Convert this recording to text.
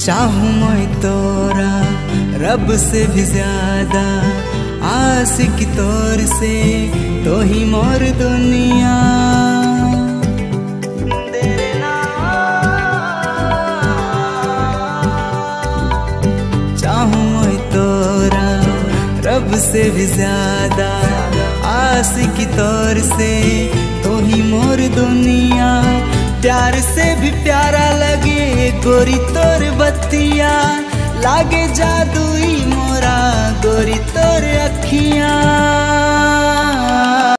चाहूं मैं तोरा रब से भी ज्यादा, आशिक तौर से तो ही मोर दुनिया। चाहूं मैं तोरा रब से भी ज्यादा, आशिक तौर से तो ही मोर दुनिया। प्यार से भी प्यारा लगे गोरी तोर बत्तिया, लागे जादुई मोरा गोरी तोर अखियां।